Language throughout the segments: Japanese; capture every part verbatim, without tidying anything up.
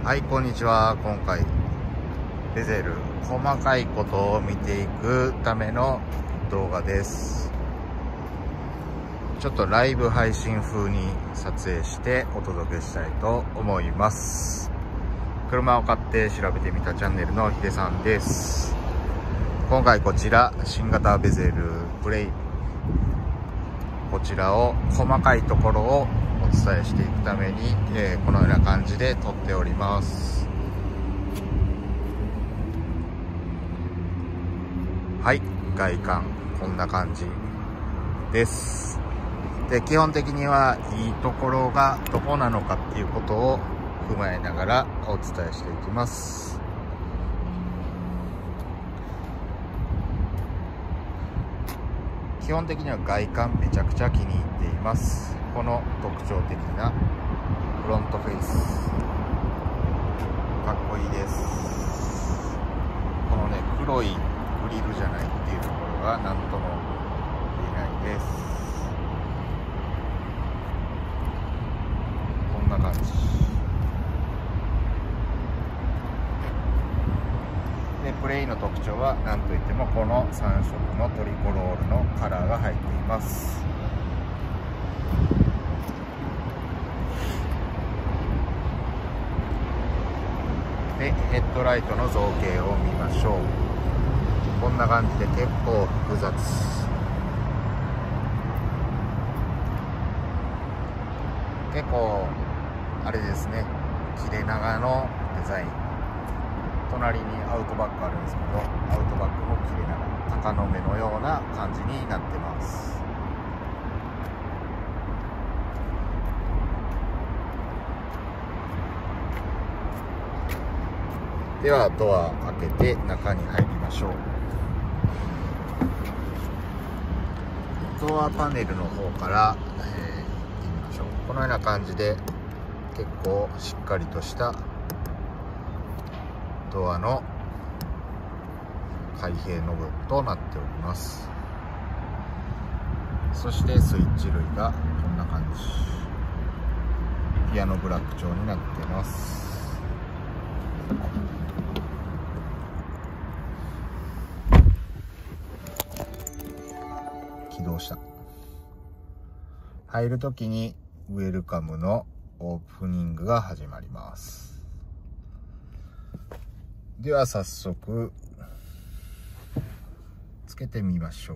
はい、こんにちは。今回ベゼル細かいことを見ていくための動画です。ちょっとライブ配信風に撮影してお届けしたいと思います。車を買って調べてみたチャンネルのヒデさんです。今回こちら新型ベゼルプレイ、こちらを細かいところをお伝えしていくために、えー、このような感じで撮っております。はい、外観こんな感じです。で、基本的にはいいところがどこなのかっていうことを踏まえながらお伝えしていきます。基本的には外観めちゃくちゃ気に入っています。この特徴的なフロントフェイスかっこいいです。このね黒いグリルじゃないっていうところが何とも言えないです。こんな感じで、プレイの特徴は何といってもこのさん色のトリコロールのカラーが入っています。で、ヘッドライトの造形を見ましょう。こんな感じで結構複雑。結構あれですね、切れ長のデザイン。隣にアウトバックあるんですけど、アウトバックも切れ長、鷹の目のような感じになってます。ではドア開けて中に入りましょう。ドアパネルの方から、えー、行ってみましょう。このような感じで結構しっかりとしたドアの開閉ノブとなっております。そしてスイッチ類がこんな感じ、ピアノブラック調になっています。起動した。入るときにウェルカムのオープニングが始まります。では早速つけてみましょう。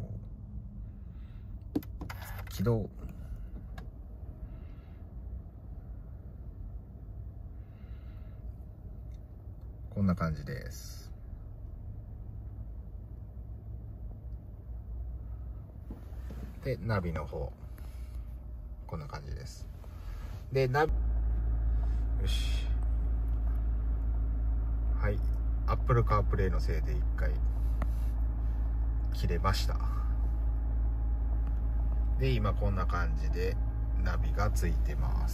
起動。こんな感じです。で、ナビの方こんな感じです。で、ナビよし、はい、Apple CarPlay のせいで一回切れました。で、今こんな感じでナビがついてます。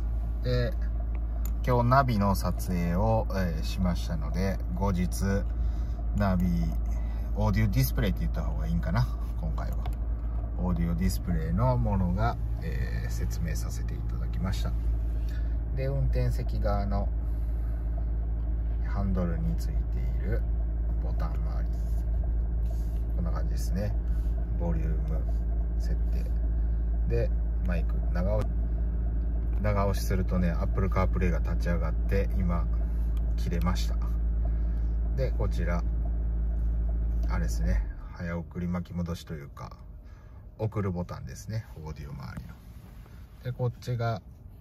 で、今日ナビの撮影を、えー、しましたので、後日ナビオーディオディスプレイって言った方がいいんかな。今回はオーディオディスプレイのものが、えー、説明させていただきました。で、運転席側のハンドルについているボタン周り、こんな感じですね。ボリューム設定で、マイク長押し長押しするとね Apple CarPlay が立ち上がって今切れました。で、こちらあれですね、早送り巻き戻しというか送るボタンですね、オーディオ周りの。で、こっちが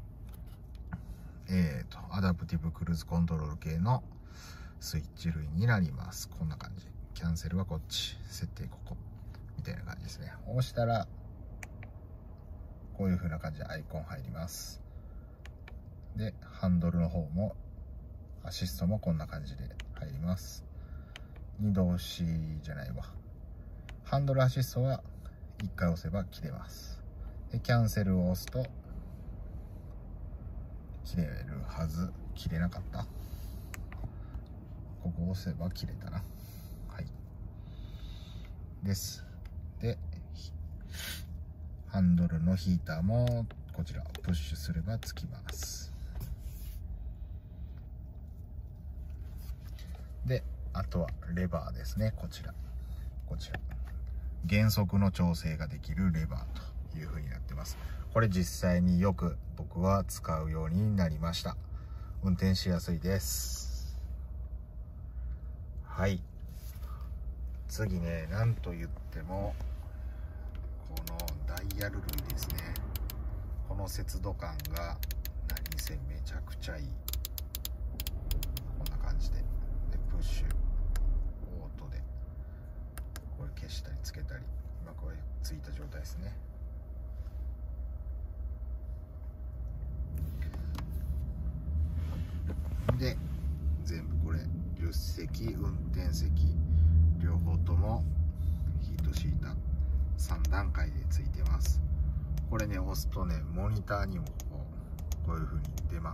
えーとアダプティブクルーズコントロール系のスイッチ類になります。こんな感じ。キャンセルはこっち、設定ここみたいな感じですね。押したらこういう風な感じでアイコン入ります。で、ハンドルの方もアシストもこんな感じで入ります。二度押しじゃないわ、ハンドルアシストはいっかい押せば切れます。で、キャンセルを押すと切れるはず。切れなかった。ここ押せば切れたな。はいです。で、ハンドルのヒーターもこちらプッシュすればつきます。 で、あとはレバーですね。こちらこちら減速の調整ができるレバーという風になってます。これ実際によく僕は使うようになりました。運転しやすいです。はい、次ね、なんと言ってもこのダイヤル類ですね。この節度感が何せめちゃくちゃいい。こんな感じで、でプッシュオートでこれ消したりつけたり、今これついた状態ですね。で全部これ助手席、運転席両方ともヒートシータさん段階でついてます。これね、押すとね、モニターにもこうこういう風に出ます。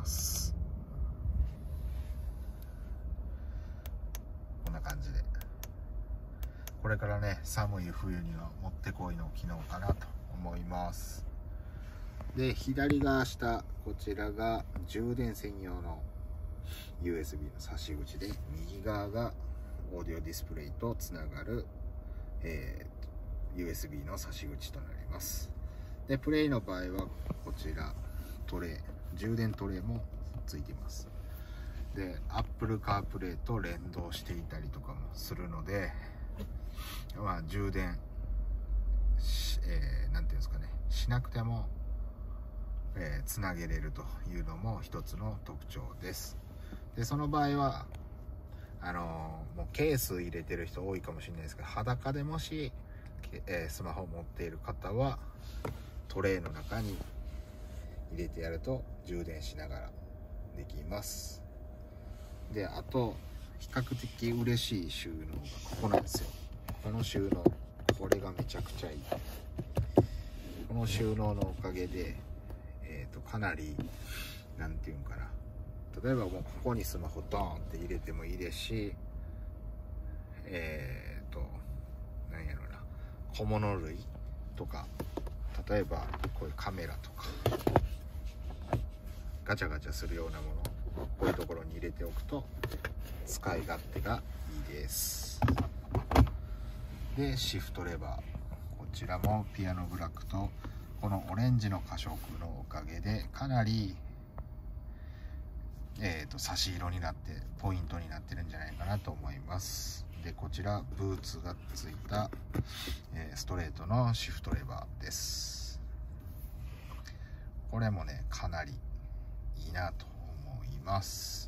こんな感じで、これからね、寒い冬にはもってこいの機能かなと思います。で、左側下、こちらが充電専用の ユーエスビー の差し口で、右側がオーディオディスプレイとつながる、えー、ユーエスビー の差し口となります。で、プレイの場合はこちらトレイ、充電トレイもついています。で、Apple CarPlay と連動していたりとかもするので、まあ充電し、えー、なんていうんですかね、しなくても、えー、つなげれるというのも一つの特徴です。で、その場合はあのー、もうケース入れてる人多いかもしれないですけど、裸でもし、えー、スマホを持っている方はトレイの中に入れてやると充電しながらできます。で、あと比較的嬉しい収納がここなんですよ。この収納、これがめちゃくちゃいい。この収納のおかげで、えーと、かなりなんていうんかな、例えばもうここにスマホドーンって入れてもいいですし、えーとなんやろな、小物類とか、例えばこういうカメラとかガチャガチャするようなもの、こういうところに入れておくと使い勝手がいいです。で、シフトレバー、こちらもピアノブラックとこのオレンジの過色のおかげでかなり、えーと差し色になってポイントになってるんじゃないかなと思います。で、こちらブーツがついた、えー、ストレートのシフトレバーです。これもね、かなりいいなと思います。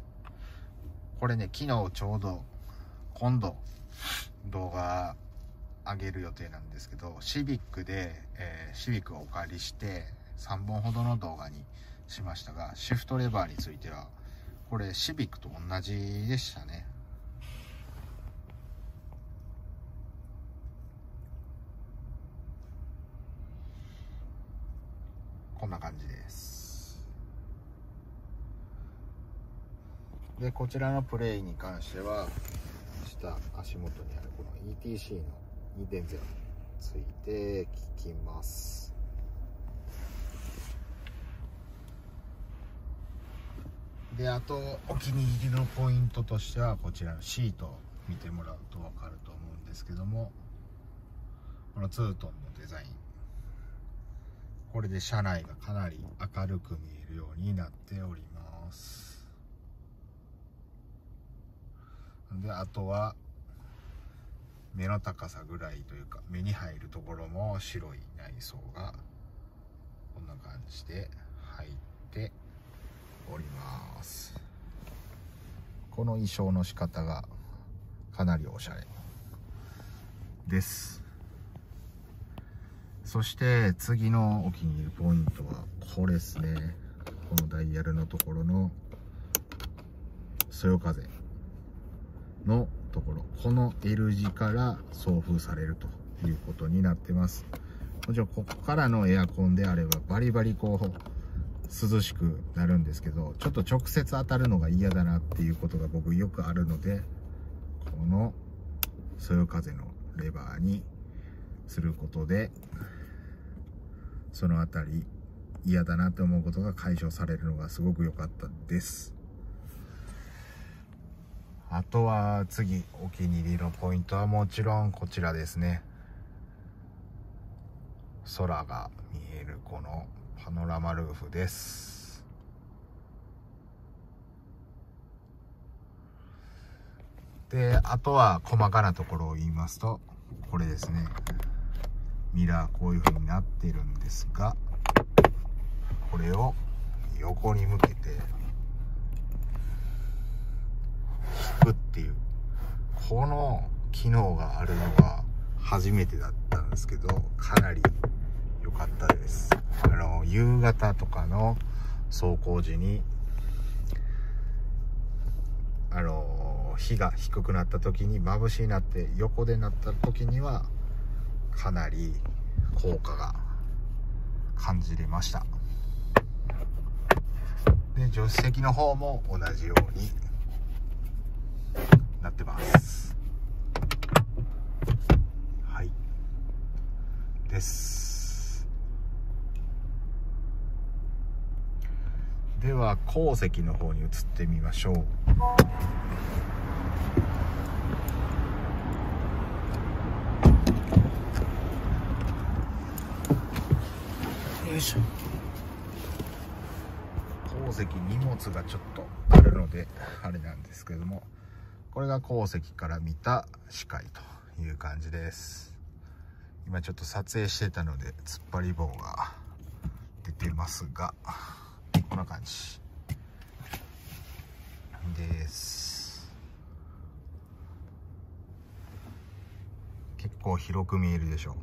これね、昨日ちょうど今度動画上げる予定なんですけど、シビックで、えー、シビックをお借りしてさんぼんほどの動画にしましたが、シフトレバーについてはこれシビックと同じでしたね。こんな感じです。で、こちらのプレイに関しては下足元にあるこの イーティーシー の にてんゼロ ついて聞きます。で、あとお気に入りのポイントとしてはこちらのシートを見てもらうと分かると思うんですけども、このツートンのデザイン、これで車内がかなり明るく見えるようになっております。で、あとは目の高さぐらいというか、目に入るところも白い内装がこんな感じで入っております。この衣装の仕方がかなりおしゃれです。そして次のお気に入りポイントはこれですね。このダイヤルのところのそよ風のところ、この L 字から送風されるということになってます。もちろんここからのエアコンであればバリバリこう涼しくなるんですけど、ちょっと直接当たるのが嫌だなっていうことが僕よくあるので、このそよ風のレバーにすることでそのあたり嫌だなと思うことが解消されるのがすごく良かったです。 あとは次お気に入りのポイントはもちろんこちらですね。空が見えるこのパノラマルーフです。で、あとは細かなところを言いますと、これですね。ミラーこういう風になってるんですが、これを横に向けて引くっていう、この機能があるのは初めてだったんですけど、かなり良かったです。あの夕方とかの走行時にあの日が低くなった時に眩しいなって横でなった時にはかなり効果が感じれました。で、助手席の方も同じようになってます。はいです。では後席の方に移ってみましょう。よいしょ。後席荷物がちょっとあるのであれなんですけども、これが後席から見た視界という感じです。今ちょっと撮影してたので突っ張り棒が出てますが、こんな感じです。結構広く見えるでしょ。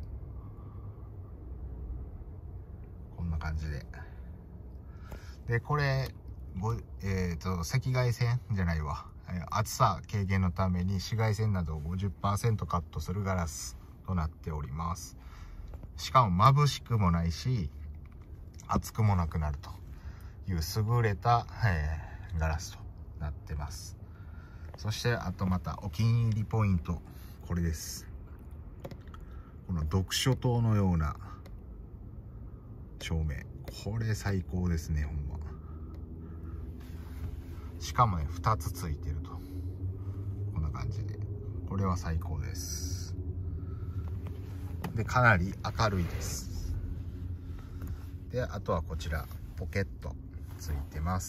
こんな感じで。で、これごえっと赤外線じゃないわ、暑さ軽減のために紫外線などを ごじゅっパーセント カットするガラスとなっております。しかも眩しくもないし熱くもなくなるという優れた、えー、ガラスとなってます。そしてあとまたお気に入りポイント、これです。この読書灯のような照明、これ最高ですね、ほんま。しかもねふたつついてると、こんな感じでこれは最高です。で、かなり明るいです。で、あとはこちらポケットついてます。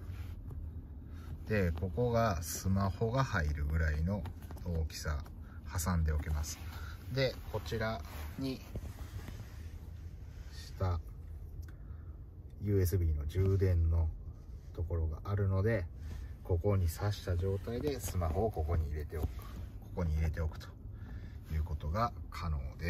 で、ここがスマホが入るぐらいの大きさ、挟んでおけます。で、こちらに下 ユーエスビー の充電のところがあるので、ここに挿した状態でスマホをここに入れておく、ここに入れておくということが可能です。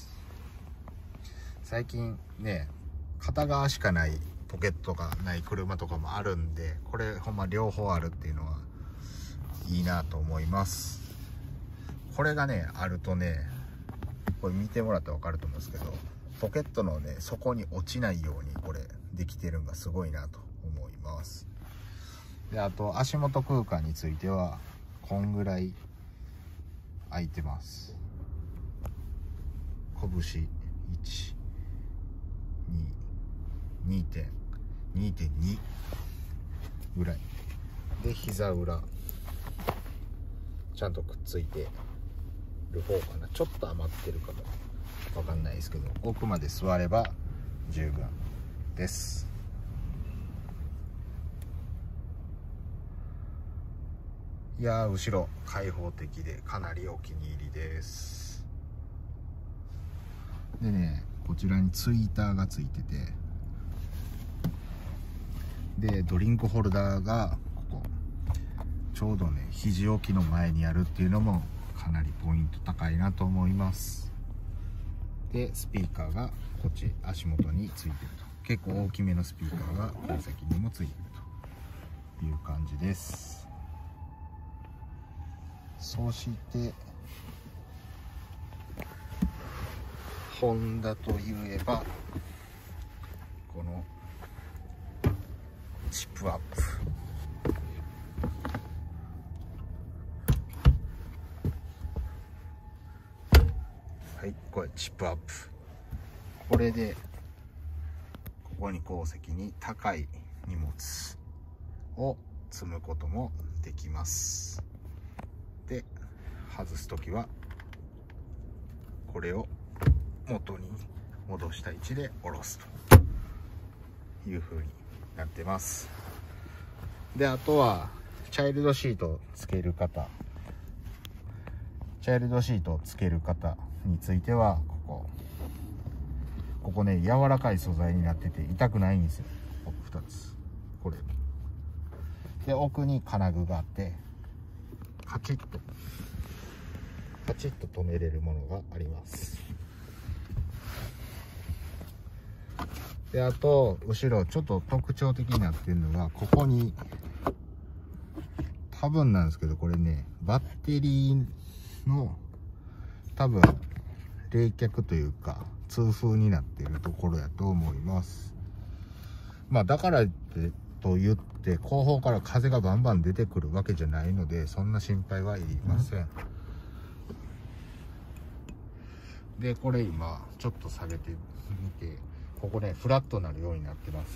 最近ね、片側しかないポケットがない車とかもあるんで、これほんま両方あるっていうのはいいなと思います。これがねあるとね、これ見てもらったら分かると思うんですけど、ポケットのね底に落ちないようにこれできてるのがすごいなと思います。で、あと足元空間についてはこんぐらい空いてます。拳いち、に、にてんにぐらいで、膝裏ちゃんとくっついてる方かな。ちょっと余ってるかもわかんないですけど、奥まで座れば十分です。いやー、後ろ開放的でかなりお気に入りです。でね、こちらにツイーターがついてて、でドリンクホルダーがここちょうどね肘置きの前にあるっていうのもかなりポイント高いなと思います。で、スピーカーがこっち足元についてると、結構大きめのスピーカーが後席にもついてるという感じです。そしてホンダといえばこのチップアップ、はい、これチップアップ、これでここに後席に高い荷物を積むこともってきます。で外す時はこれを元に戻した位置で下ろすという風になってます。であとはチャイルドシートをつける方チャイルドシートをつける方についてはここここね柔らかい素材になってて痛くないんですよ。ふたつこれで奥に金具があってカチッとカチッと止めれるものがあります。であと後ろちょっと特徴的になってるのがここに多分なんですけどこれねバッテリーの多分冷却というか通風になっているところやと思います。まあだからってと言って後方から風がバンバン出てくるわけじゃないのでそんな心配はいりません。でこれ今ちょっと下げてみてここねフラットになるようになってます。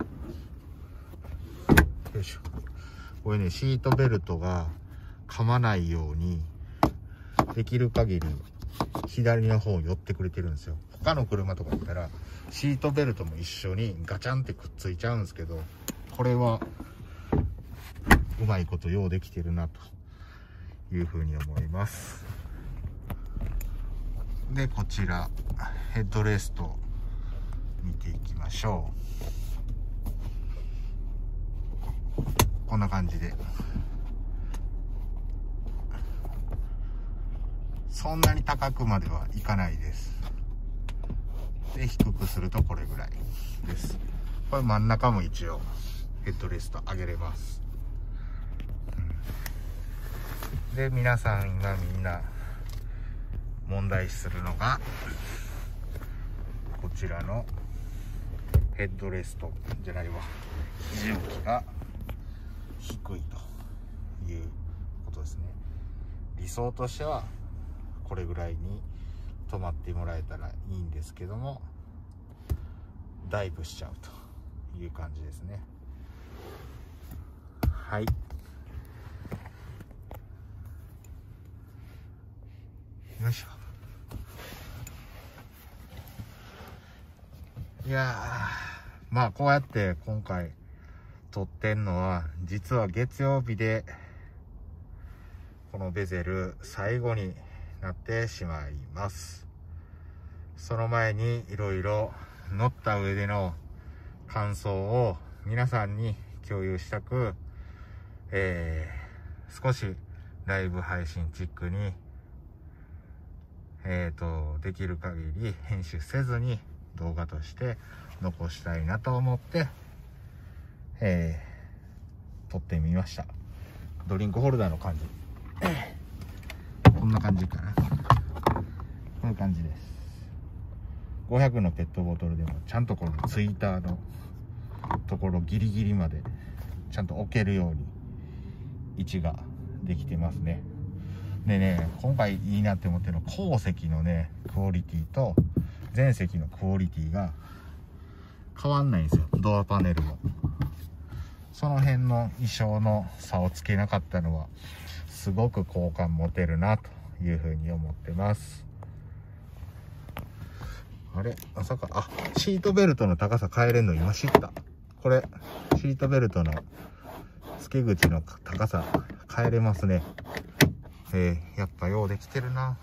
よいしょ。これねシートベルトが噛まないようにできる限り左の方寄ってくれてるんですよ。他の車とかだったらシートベルトも一緒にガチャンってくっついちゃうんですけどこれはうまいことようできてるなというふうに思います。でこちらヘッドレスト見ていきましょう。こんな感じでそんなに高くまではいかないです。で低くするとこれぐらいです。これ真ん中も一応ヘッドレスト上げれます。で皆さんがみんな問題視するのがこちらのヘッドレストじゃないわ肘置きが低いということですね。理想としてはこれぐらいに止まってもらえたらいいんですけどもダイブしちゃうという感じですね。はい。よいしょ。いやーまあこうやって今回撮ってんのは実は月曜日でこのベゼル最後になってしまいます。その前にいろいろ乗った上での感想を皆さんに共有したく、えー、少しライブ配信チックにえーとできる限り編集せずに動画として残したいなと思って、えー、撮ってみました。ドリンクホルダーの感じこんな感じかな。こういう感じです。ごひゃくのペットボトルでもちゃんとこのツイッターのところギリギリまでちゃんと置けるように位置ができてますね。でね今回いいなって思ってるのは後席のねクオリティと前席のクオリティが変わんないんですよ。ドアパネルもその辺の衣装の差をつけなかったのはすごく好感持てるなというふうに思ってます。あれまさかあシートベルトの高さ変えれんの今知った。これシートベルトの付け口の高さ変えれますね。えー、やっぱようできてるな。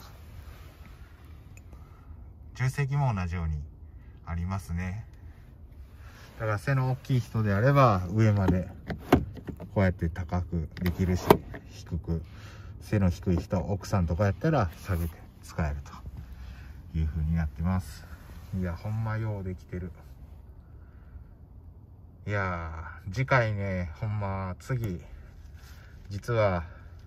重積も同じようにありますね。だから背の大きい人であれば上までこうやって高くできるし低く背の低い人奥さんとかやったら下げて使えるという風になってます。いやほんまようできてる。いやー次回ねほんま次実は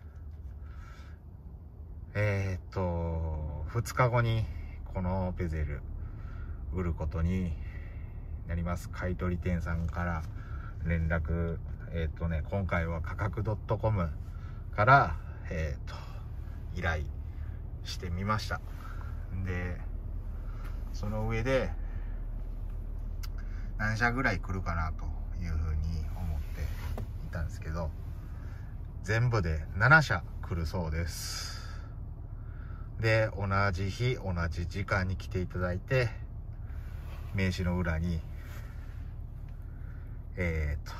えー、っとふつかごにこのベゼル売ることになります。買取店さんから連絡えー、っとね今回は価格 .com からえー、っと依頼してみました。でその上で何社ぐらい来るかなというふうに思っていたんですけど全部でななしゃ来るそうです。で、同じ日同じ時間に来ていただいて、名刺の裏にえーと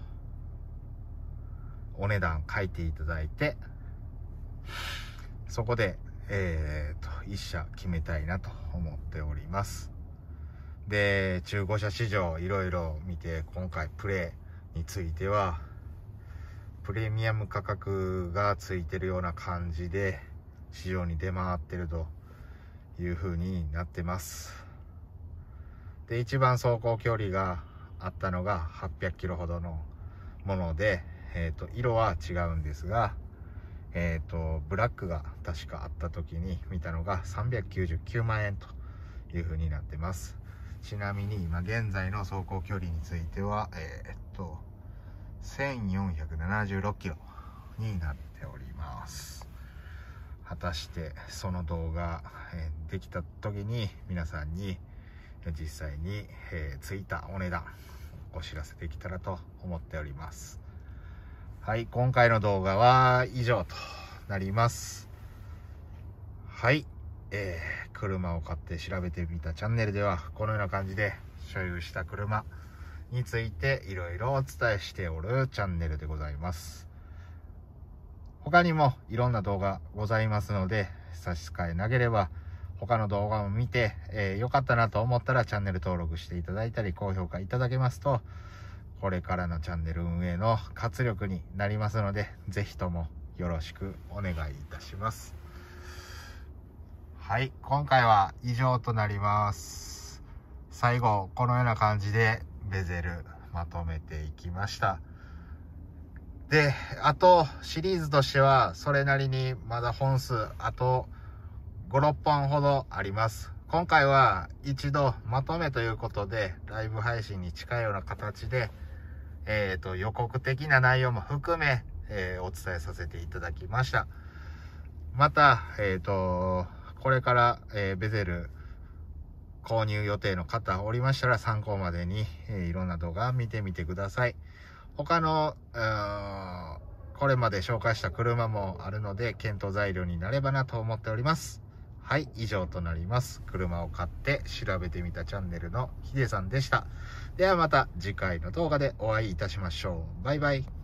お値段書いていただいて、そこでえーといっしゃ決めたいなと思っております。で、中古車市場いろいろ見て、今回プレについてはプレミアム価格がついてるような感じで市場に出回ってるという風になってます。で、一番走行距離があったのがはっぴゃくキロほどのもので、えーと色は違うんですが、えーとブラックが確かあった時に見たのがさんびゃくきゅうじゅうきゅうまんえんという風になってます。ちなみに今現在の走行距離についてはえーとせんよんひゃくななじゅうろっキロになっております。果たしてその動画、えー、できた時に皆さんに実際に、えー、ついたお値段お知らせできたらと思っております。はい、今回の動画は以上となります。はい、えー、車を買って調べてみたチャンネルではこのような感じで所有した車についていろいろお伝えしておるチャンネルでございます。他にもいろんな動画ございますので、差し支えなければ他の動画を見て、えー、よかったなと思ったらチャンネル登録していただいたり高評価いただけますと、これからのチャンネル運営の活力になりますので、ぜひともよろしくお願いいたします。はい、今回は以上となります。最後このような感じでベゼルまとめていきました。で、あとシリーズとしてはそれなりにまだ本数あとご、ろっぽんほどあります。今回は一度まとめということでライブ配信に近いような形で、えーと予告的な内容も含め、えー、お伝えさせていただきました。また、えーとこれから、えー、ベゼル購入予定の方おりましたら参考までに、えー、いろんな動画見てみてください。他のこれまで紹介した車もあるので検討材料になればなと思っております。はい、以上となります。車を買って調べてみたチャンネルのヒデさんでした。ではまた次回の動画でお会いいたしましょう。バイバイ。